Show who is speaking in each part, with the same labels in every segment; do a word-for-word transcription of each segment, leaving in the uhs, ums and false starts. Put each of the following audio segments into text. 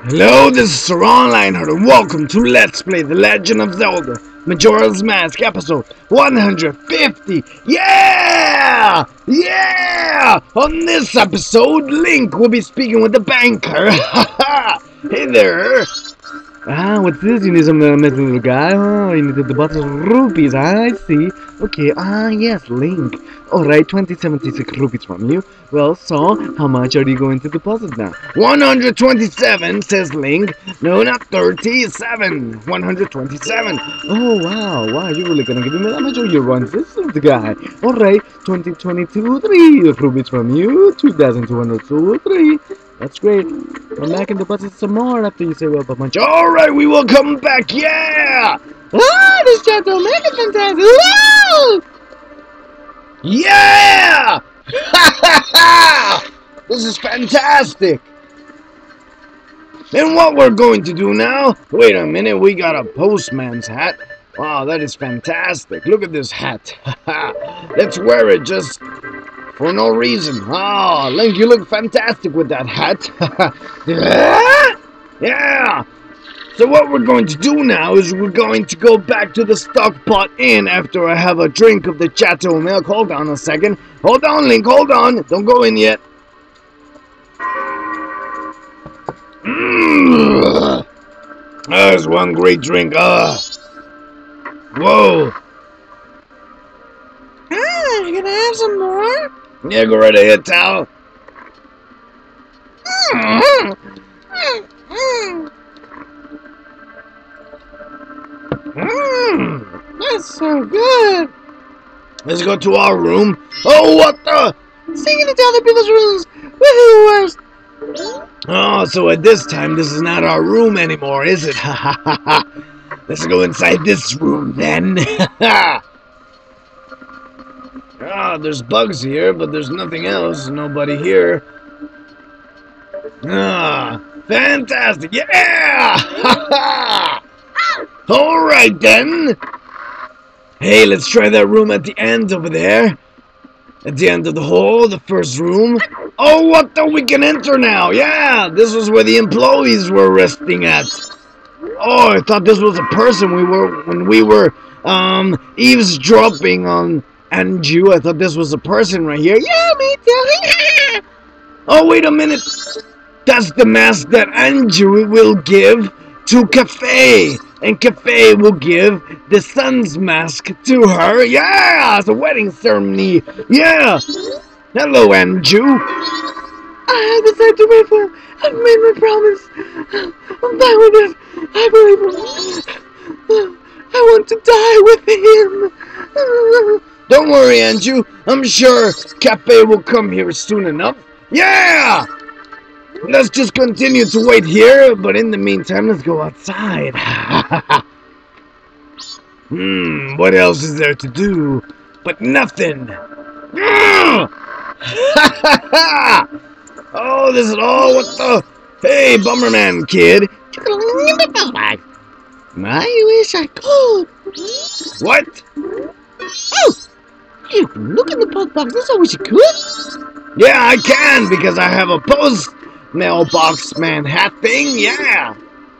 Speaker 1: Hello, this is Saran Lionheart, and welcome to Let's Play The Legend of Zelda Majora's Mask, episode one hundred fifty! Yeah! Yeah! On this episode, Link will be speaking with the banker. Hey there! Ah, what's this? You need some uh, nice little guy? Oh, you need the deposit of rupees. I see. Okay, ah, yes, Link. Alright, twenty seventy-six rupees from you. Well, so, how much are you going to deposit now? one hundred twenty-seven, says Link. No, not thirty-seven. one hundred twenty-seven. Oh, wow, wow, you're really gonna give me that much? Oh, you run this is the guy. Alright, twenty twenty-two, three rupees from you. two thousand two hundred two, three. That's great. Come back and deposit some more after you say well a bunch. Alright, we will come back, yeah! Ah, this Chateau Mega is fantastic! Woo! Yeah! This is fantastic! And what we're going to do now? Wait a minute, we got a postman's hat. Wow, that is fantastic. Look at this hat. Let's wear it just for no reason. Oh, Link, you look fantastic with that hat. Yeah! So what we're going to do now is we're going to go back to the Stockpot Inn after I have a drink of the Chateau milk. Hold on a second. Hold on, Link, hold on. Don't go in yet. Mmm. There's one great drink. Ah. Whoa.
Speaker 2: Ah, you gonna have some more?
Speaker 1: Yeah, go right ahead, Tal.
Speaker 2: Mm. Mm. Mm.
Speaker 1: Mm.
Speaker 2: That's so good.
Speaker 1: Let's go to our room. Oh, what the?
Speaker 2: Singing it to other people's rooms. Woohoo!
Speaker 1: Oh, so at this time, this is not our room anymore, is it? Ha ha ha ha. Let's go inside this room then. Ah, there's bugs here, but there's nothing else. Nobody here. Ah, fantastic. Yeah! Ha ha! Alright then. Hey, let's try that room at the end over there. At the end of the hall, the first room. Oh, what the? We can enter now. Yeah, this was where the employees were resting at. Oh, I thought this was a person we were when we were um eavesdropping on Anju. I thought this was a person right here. Yeah, me too. Oh, wait a minute. That's the mask that Anju will give to Cafe. And Cafe will give the sun's mask to her. Yeah, it's a wedding ceremony. Yeah. Hello, Anju.
Speaker 2: I have decided to wait for him. I've made my promise. I'm fine with it. I believe him. I want to die with him.
Speaker 1: Don't worry, Anju. I'm sure Cafe will come here soon enough. Yeah! Let's just continue to wait here, but in the meantime, let's go outside. Hmm, what else is there to do? But nothing. Oh, this is all what the... Hey, Bummerman kid.
Speaker 2: I wish I could.
Speaker 1: What?
Speaker 2: Oh, you can look in the post box. That's all wish you could.
Speaker 1: Yeah, I can, because I have a post mailbox man hat thing. Yeah.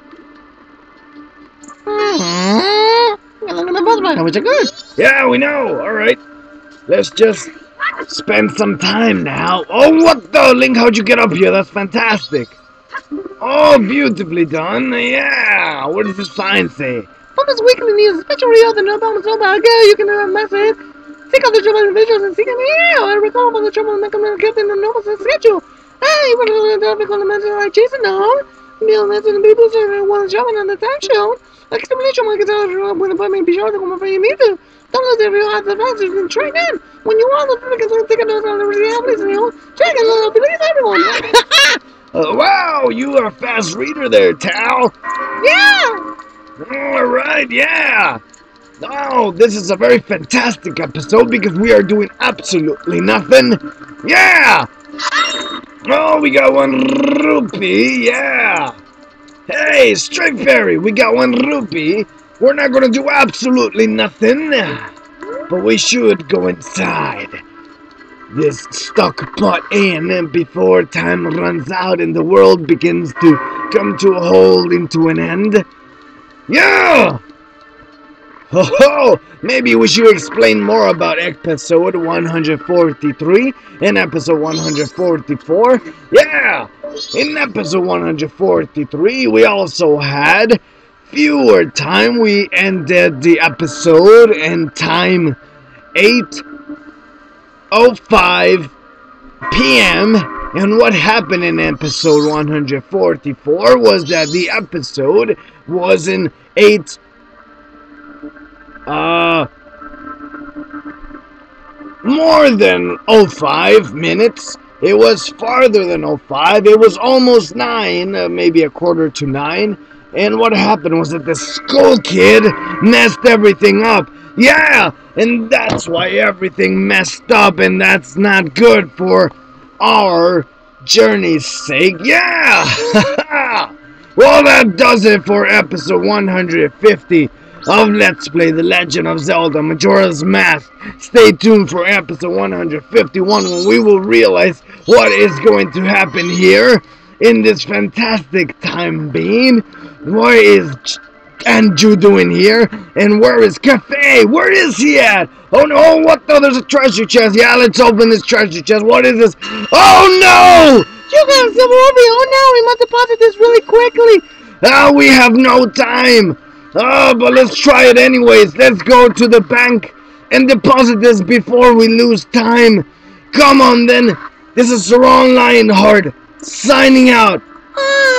Speaker 2: Mm-hmm. Look in the post box. I wish I could.
Speaker 1: Yeah, we know. All right. Let's just spend some time now. Oh, what the? Link, how'd you get up here? That's fantastic. Oh, beautifully done. Yeah. What does this sign say?
Speaker 2: Bumper's weekly news, especially other no Bumper's no bad girl. You can uh, message. Seek out the trouble individuals and seek them here. I recall about the trouble and make them get in the normal schedule. Hey, we're going to be going to mention like Jason now. Neil mentioned the people who want to join on the time show. Like stimulation, we can tell you when the appointment be sure to come over you need to. Don't lose every hard advance you can train in. When you want to take a note on the realities and you check and uh, believe everyone.
Speaker 1: uh, wow, you are a fast reader there, Tal.
Speaker 2: Yeah.
Speaker 1: All right, yeah. Oh, this is a very fantastic episode because we are doing absolutely nothing. Yeah. Oh, we got one rupee. Yeah. Hey, Strike Fairy, we got one rupee. We're not going to do absolutely nothing, but we should go inside. this stuck plot end before time runs out and the world begins to come to a halt into an end? Yeah! Ho ho! Maybe we should explain more about episode one hundred forty-three and episode one hundred forty-four. Yeah! In episode one hundred forty-three, we also had viewer time. We ended the episode in time eight oh five p m And what happened in episode one hundred forty-four was that the episode was in eight uh more than oh five minutes. It was farther than oh five. It was almost nine, uh, maybe a quarter to nine. And what happened was that the Skull Kid messed everything up. Yeah, and that's why everything messed up, and that's not good for our journey's sake. Yeah! Well, that does it for episode one hundred fifty of Let's Play The Legend of Zelda Majora's Mask. Stay tuned for episode one hundred fifty-one when we will realize what is going to happen here in this fantastic time being. What is Andrew doing here? And where is Cafe? Where is he at? Oh no, what the? There's a treasure chest. Yeah, let's open this treasure chest. What is this? Oh no!
Speaker 2: You got some over. Oh no, we must deposit this really quickly.
Speaker 1: Ah, we have no time. Oh, but let's try it anyways. Let's go to the bank and deposit this before we lose time. Come on then. This is Ron Lionheart signing out.
Speaker 2: Ah.